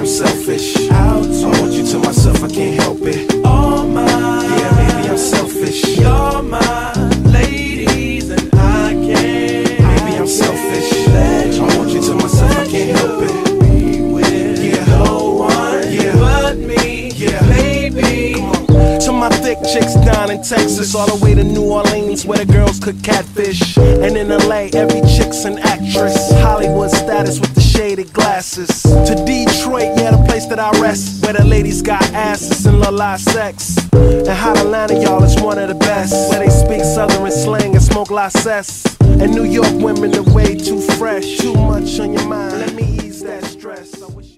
I'm selfish. I want you to myself, I can't help it. All mine. Yeah, maybe I'm selfish. You're my ladies and I can't. Maybe I'm selfish. I want you to myself, I can't help it. Be with no one but me. Yeah, baby. To my thick chicks down in Texas, all the way to New Orleans where the girls cook catfish. And in LA, every chick's an actress. Hollywood status with the shaded glasses. To Detroit, yeah, the place that I rest, where the ladies got asses and love live sex. And Hot Atlanta, y'all, is one of the best, where they speak southern slang and smoke la cess. And New York women are way too fresh. Too much on your mind, let me ease that stress. I wish